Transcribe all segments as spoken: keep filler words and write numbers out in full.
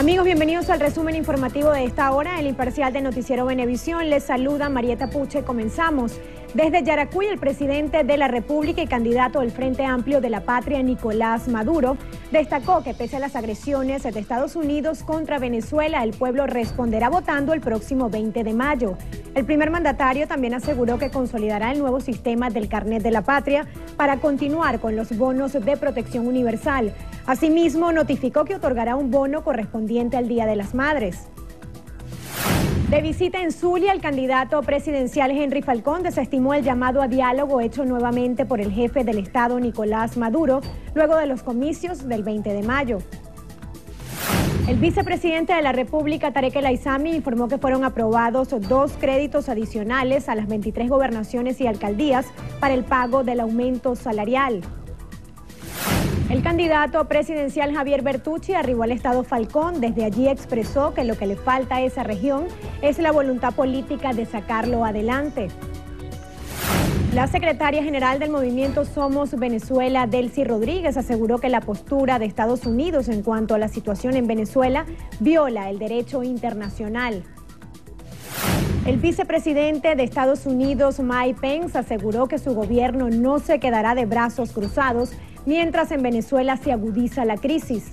Amigos, bienvenidos al resumen informativo de esta hora. El imparcial de Noticiero Venevisión les saluda Marieta Puche. Comenzamos. Desde Yaracuy, el presidente de la República y candidato del Frente Amplio de la Patria, Nicolás Maduro, destacó que pese a las agresiones de Estados Unidos contra Venezuela, el pueblo responderá votando el próximo veinte de mayo. El primer mandatario también aseguró que consolidará el nuevo sistema del Carnet de la Patria para continuar con los bonos de protección universal. Asimismo, notificó que otorgará un bono correspondiente al Día de las Madres. De visita en Zulia, el candidato presidencial Henry Falcón desestimó el llamado a diálogo hecho nuevamente por el jefe del Estado, Nicolás Maduro, luego de los comicios del veinte de mayo. El vicepresidente de la República, Tarek El Aizami, informó que fueron aprobados dos créditos adicionales a las veintitrés gobernaciones y alcaldías para el pago del aumento salarial. El candidato presidencial Javier Bertucci arribó al estado Falcón. Desde allí expresó que lo que le falta a esa región es la voluntad política de sacarlo adelante. La secretaria general del movimiento Somos Venezuela, Delcy Rodríguez, aseguró que la postura de Estados Unidos en cuanto a la situación en Venezuela viola el derecho internacional. El vicepresidente de Estados Unidos, Mike Pence, aseguró que su gobierno no se quedará de brazos cruzados mientras en Venezuela se agudiza la crisis.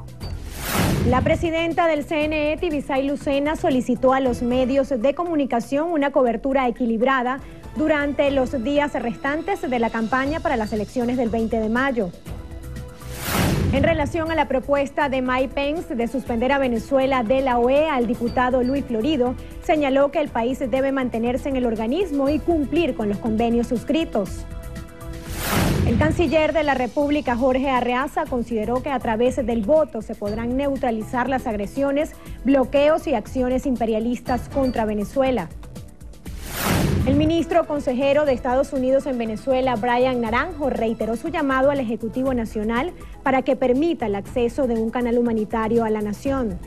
La presidenta del C N E, Tibisay Lucena, solicitó a los medios de comunicación una cobertura equilibrada durante los días restantes de la campaña para las elecciones del veinte de mayo. En relación a la propuesta de Mike Pence de suspender a Venezuela de la O E A, el diputado Luis Florido señaló que el país debe mantenerse en el organismo y cumplir con los convenios suscritos. El canciller de la República, Jorge Arreaza, consideró que a través del voto se podrán neutralizar las agresiones, bloqueos y acciones imperialistas contra Venezuela. El ministro consejero de Estados Unidos en Venezuela, Brian Naranjo, reiteró su llamado al Ejecutivo Nacional para que permita el acceso de un canal humanitario a la nación.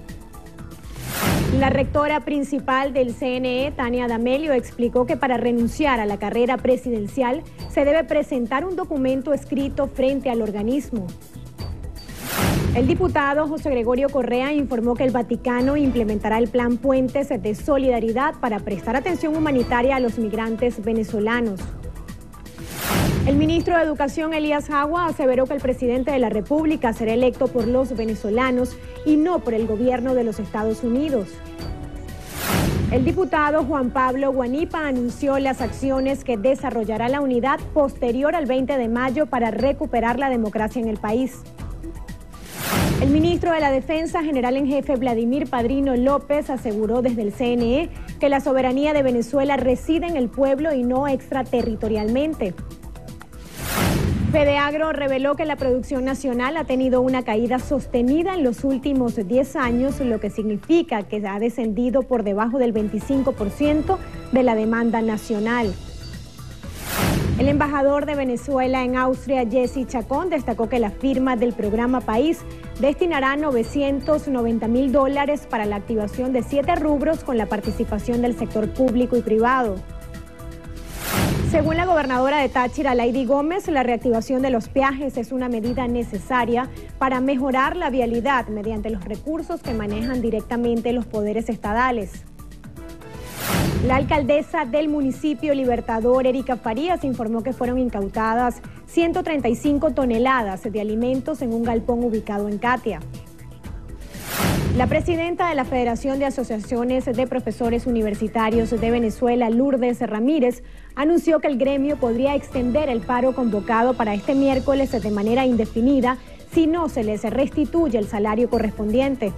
La rectora principal del C N E, Tania D'Amelio, explicó que para renunciar a la carrera presidencial se debe presentar un documento escrito frente al organismo. El diputado José Gregorio Correa informó que el Vaticano implementará el Plan Puentes de Solidaridad para prestar atención humanitaria a los migrantes venezolanos. El ministro de Educación, Elías Jagua, aseveró que el presidente de la República será electo por los venezolanos y no por el gobierno de los Estados Unidos. El diputado Juan Pablo Guanipa anunció las acciones que desarrollará la unidad posterior al veinte de mayo para recuperar la democracia en el país. El ministro de la Defensa, general en jefe Vladimir Padrino López, aseguró desde el C N E que la soberanía de Venezuela reside en el pueblo y no extraterritorialmente. Fedeagro reveló que la producción nacional ha tenido una caída sostenida en los últimos diez años, lo que significa que ha descendido por debajo del veinticinco por ciento de la demanda nacional. El embajador de Venezuela en Austria, Jesse Chacón, destacó que la firma del programa País destinará novecientos noventa mil dólares para la activación de siete rubros con la participación del sector público y privado. Según la gobernadora de Táchira, Lady Gómez, la reactivación de los peajes es una medida necesaria para mejorar la vialidad mediante los recursos que manejan directamente los poderes estadales. La alcaldesa del municipio Libertador, Erika Farías, informó que fueron incautadas ciento treinta y cinco toneladas de alimentos en un galpón ubicado en Catia. La presidenta de la Federación de Asociaciones de Profesores Universitarios de Venezuela, Lourdes Ramírez, anunció que el gremio podría extender el paro convocado para este miércoles de manera indefinida si no se les restituye el salario correspondiente.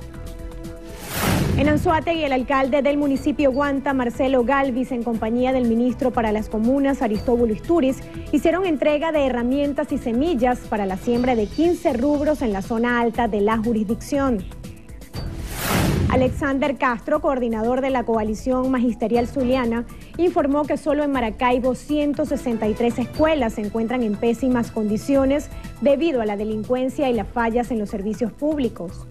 En Anzoátegui, el alcalde del municipio Guanta, Marcelo Galvis, en compañía del ministro para las Comunas, Aristóbulo Isturiz, hicieron entrega de herramientas y semillas para la siembra de quince rubros en la zona alta de la jurisdicción. Alexander Castro, coordinador de la Coalición Magisterial Zuliana, informó que solo en Maracaibo ciento sesenta y tres escuelas se encuentran en pésimas condiciones debido a la delincuencia y las fallas en los servicios públicos.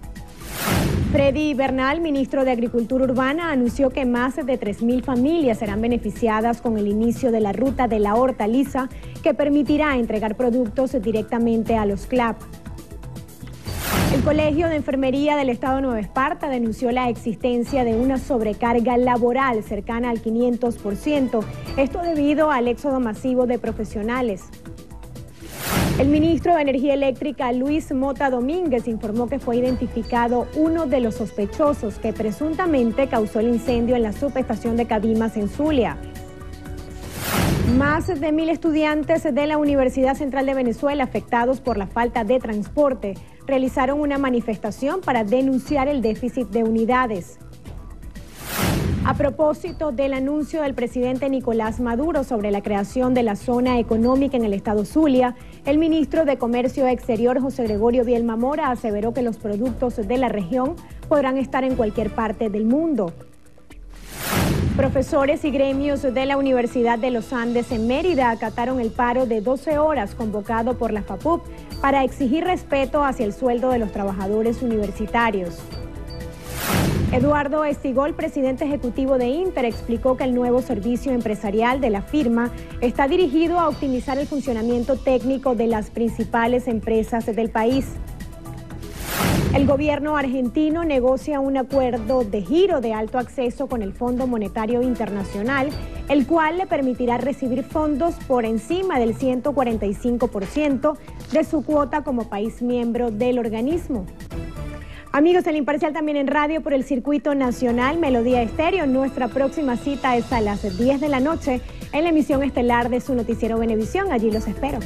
Freddy Bernal, ministro de Agricultura Urbana, anunció que más de tres mil familias serán beneficiadas con el inicio de la ruta de la hortaliza, que permitirá entregar productos directamente a los C L A P. El Colegio de Enfermería del Estado de Nueva Esparta denunció la existencia de una sobrecarga laboral cercana al quinientos por ciento, esto debido al éxodo masivo de profesionales. El ministro de Energía Eléctrica, Luis Mota Domínguez, informó que fue identificado uno de los sospechosos que presuntamente causó el incendio en la subestación de Cabimas en Zulia. Más de mil estudiantes de la Universidad Central de Venezuela afectados por la falta de transporte realizaron una manifestación para denunciar el déficit de unidades. A propósito del anuncio del presidente Nicolás Maduro sobre la creación de la zona económica en el estado Zulia, el ministro de Comercio Exterior, José Gregorio Bielma Mora, aseveró que los productos de la región podrán estar en cualquier parte del mundo. Profesores y gremios de la Universidad de los Andes en Mérida acataron el paro de doce horas convocado por la FAPUP para exigir respeto hacia el sueldo de los trabajadores universitarios. Eduardo Estigol, presidente ejecutivo de Inter, explicó que el nuevo servicio empresarial de la firma está dirigido a optimizar el funcionamiento técnico de las principales empresas del país. El gobierno argentino negocia un acuerdo de giro de alto acceso con el Fondo Monetario Internacional, el cual le permitirá recibir fondos por encima del ciento cuarenta y cinco por ciento de su cuota como país miembro del organismo. Amigos, El Imparcial también en radio por el Circuito Nacional Melodía Estéreo. Nuestra próxima cita es a las diez de la noche en la emisión estelar de su noticiero Venevisión. Allí los espero.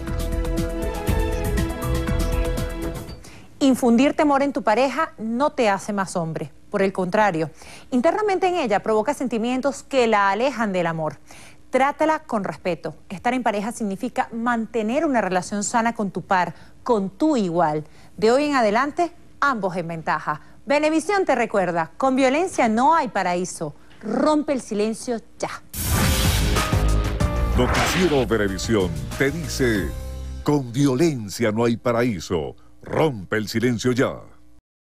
Infundir temor en tu pareja no te hace más hombre. Por el contrario, internamente en ella provoca sentimientos que la alejan del amor. Trátala con respeto. Estar en pareja significa mantener una relación sana con tu par, con tu igual. De hoy en adelante, ambos en ventaja. Venevisión te recuerda, con violencia no hay paraíso. Rompe el silencio ya. Noticiero Venevisión te dice, con violencia no hay paraíso. Rompe el silencio ya.